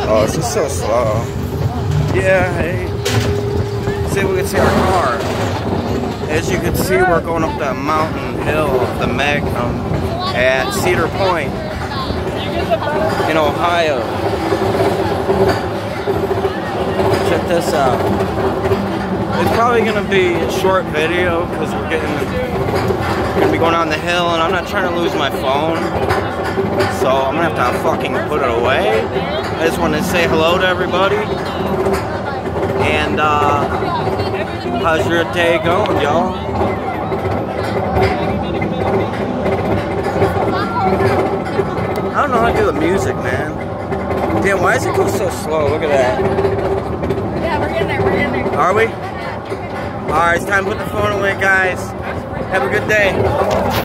Oh, it's just so slow. Yeah, hey. See, we can see our car. As you can see, we're going up that mountain hill of the Magnum at Cedar Point in Ohio. Check this out. It's probably going to be a short video because we're going to be going down the hill and I'm not trying to lose my phone. So I'm going to have to fucking put it away. I just want to say hello to everybody. And how's your day going, y'all? I don't know how to do the music, man. Damn, why does it go so slow? Look at that. Yeah, we're getting there, we're getting there. Are we? Alright, it's time to put the phone away, guys. Have a good day.